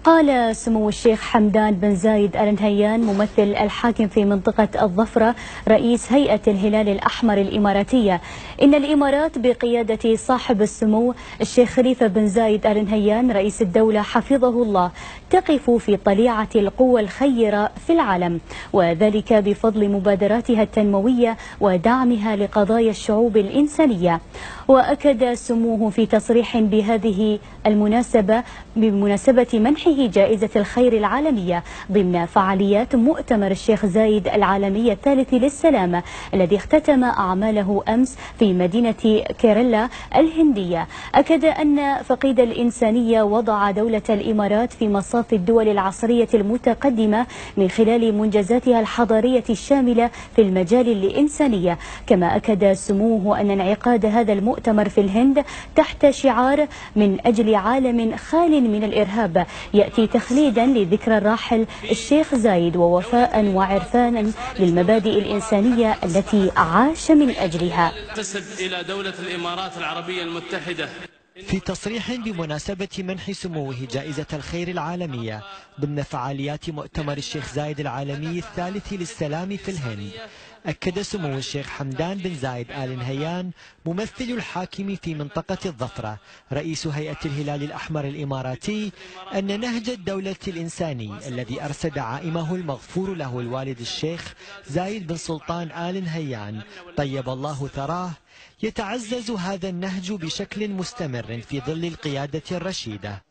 قال سمو الشيخ حمدان بن زايد آل نهيان ممثل الحاكم في منطقة الظفرة رئيس هيئة الهلال الأحمر الإماراتية إن الإمارات بقيادة صاحب السمو الشيخ خليفة بن زايد آل نهيان رئيس الدولة حفظه الله تقف في طليعة القوى الخيرة في العالم، وذلك بفضل مبادراتها التنموية ودعمها لقضايا الشعوب الإنسانية. وأكد سموه في تصريح بهذه المناسبة بمناسبة منحه جائزة الخير العالمية ضمن فعاليات مؤتمر الشيخ زايد العالمي الثالث للسلام الذي اختتم أعماله أمس في مدينة كيرلا الهندية. أكد أن فقيد الإنسانية وضع دولة الإمارات في مصاف الدول العصرية المتقدمة من خلال منجزاتها الحضارية الشاملة في المجال الإنساني. كما أكد سموه أن انعقاد هذا المؤتمر في الهند تحت شعار من أجل عالم خال من الإرهاب يأتي تخليدا لذكرى الراحل الشيخ زايد ووفاء وعرفانا للمبادئ الإنسانية التي عاش من أجلها. إلى دولة الإمارات العربية المتحدة. في تصريح بمناسبة منح سموه جائزة الخير العالمية ضمن فعاليات مؤتمر الشيخ زايد العالمي الثالث للسلام في الهند، أكد سمو الشيخ حمدان بن زايد آل نهيان ممثل الحاكم في منطقة الظفرة رئيس هيئة الهلال الأحمر الإماراتي أن نهج الدولة الإنساني الذي أرسى دعائمه المغفور له الوالد الشيخ زايد بن سلطان آل نهيان طيب الله ثراه يتعزز هذا النهج بشكل مستمر في ظل القيادة الرشيدة.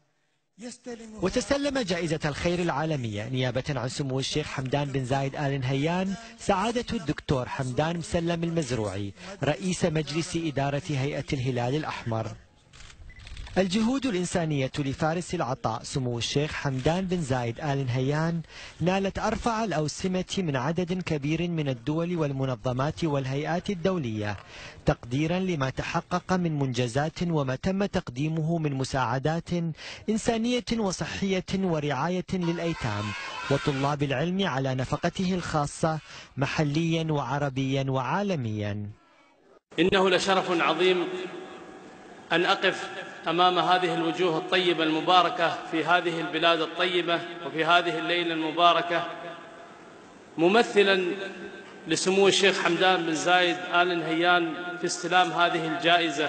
وتسلم جائزة الخير العالمية نيابة عن سمو الشيخ حمدان بن زايد آل نهيان سعادة الدكتور حمدان مسلم المزروعي رئيس مجلس إدارة هيئة الهلال الأحمر. الجهود الإنسانية لفارس العطاء سمو الشيخ حمدان بن زايد آل نهيان نالت أرفع الأوسمة من عدد كبير من الدول والمنظمات والهيئات الدولية تقديرا لما تحقق من منجزات وما تم تقديمه من مساعدات إنسانية وصحية ورعاية للأيتام وطلاب العلم على نفقته الخاصة محليا وعربيا وعالميا. إنه لشرف عظيم أن أقف أمام هذه الوجوه الطيبة المباركة في هذه البلاد الطيبة وفي هذه الليلة المباركة ممثلا لسمو الشيخ حمدان بن زايد آل نهيان في استلام هذه الجائزة.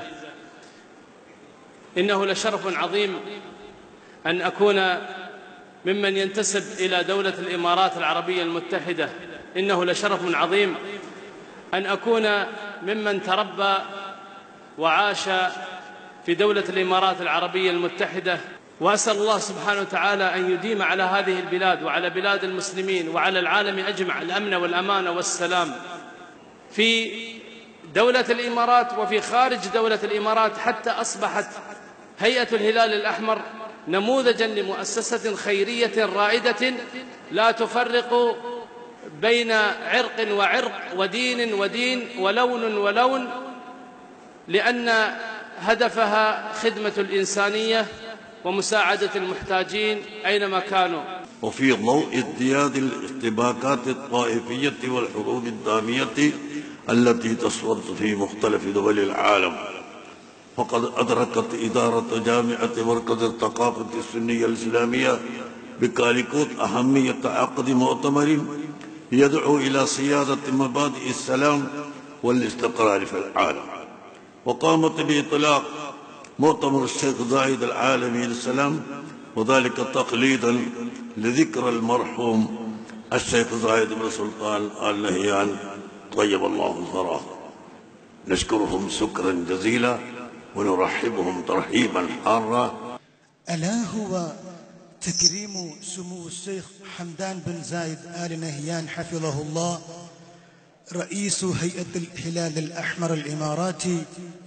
إنه لشرف عظيم أن أكون ممن ينتسب إلى دولة الإمارات العربية المتحدة. إنه لشرف عظيم أن أكون ممن تربى وعاش في دولة الإمارات العربية المتحدة، وأسأل الله سبحانه وتعالى أن يديم على هذه البلاد وعلى بلاد المسلمين وعلى العالم أجمع الأمن والأمان والسلام في دولة الإمارات وفي خارج دولة الإمارات، حتى أصبحت هيئة الهلال الأحمر نموذجا لمؤسسة خيرية رائدة لا تفرق بين عرق وعرق ودين ودين ولون ولون، لأن هدفها خدمة الإنسانية ومساعدة المحتاجين أينما كانوا. وفي ضوء ازدياد الاشتباكات الطائفية والحروب الدامية التي تصورت في مختلف دول العالم، فقد أدركت إدارة جامعة مركز الثقافة السنية الإسلامية بكاليكوت أهمية عقد مؤتمر يدعو إلى صياغة مبادئ السلام والاستقرار في العالم، وقامت بإطلاق مؤتمر الشيخ زايد العالمي للسلام، وذلك تقليدا لذكرى المرحوم الشيخ زايد بن سلطان آل نهيان طيب الله ثراه. نشكرهم شكرا جزيلا ونرحبهم ترحيبا حارا. ألا هو تكريم سمو الشيخ حمدان بن زايد آل نهيان حفظه الله رئيس هيئة الهلال الأحمر الإماراتي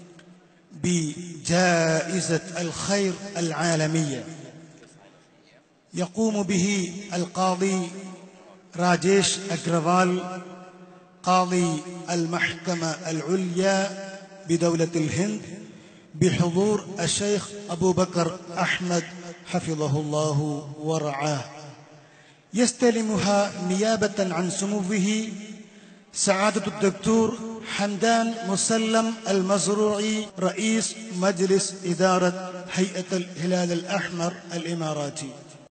بجائزة الخير العالمية يقوم به القاضي راجيش أجروال قاضي المحكمة العليا بدولة الهند بحضور الشيخ أبو بكر أحمد حفظه الله ورعاه. يستلمها نيابة عن سموه سعادة الدكتور حمدان مسلم المزروعي رئيس مجلس إدارة هيئة الهلال الأحمر الإماراتي.